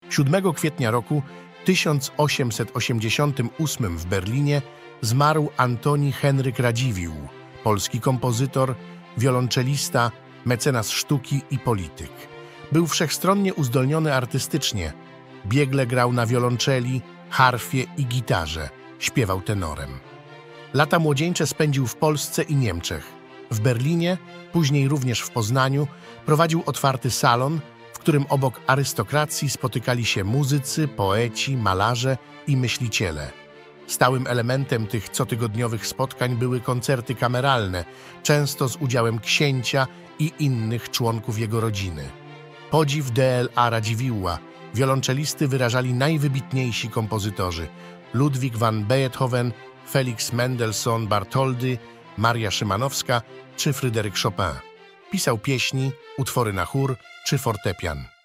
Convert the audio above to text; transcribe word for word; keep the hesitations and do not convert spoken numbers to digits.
siódmego kwietnia roku tysiąc osiemset osiemdziesiątego ósmego w Berlinie zmarł Antoni Henryk Radziwiłł, polski kompozytor, wiolonczelista, mecenas sztuki i polityk. Był wszechstronnie uzdolniony artystycznie. Biegle grał na wiolonczeli, harfie i gitarze. Śpiewał tenorem. Lata młodzieńcze spędził w Polsce i Niemczech. W Berlinie, później również w Poznaniu, prowadził otwarty salon, w którym obok arystokracji spotykali się muzycy, poeci, malarze i myśliciele. Stałym elementem tych cotygodniowych spotkań były koncerty kameralne, często z udziałem księcia i innych członków jego rodziny. Podziw D L A Radziwiłła, wiolonczelisty, wyrażali najwybitniejsi kompozytorzy: Ludwig van Beethoven, Felix Mendelssohn Bartholdy, Maria Szymanowska czy Fryderyk Chopin. Pisał pieśni, utwory na chór czy fortepian.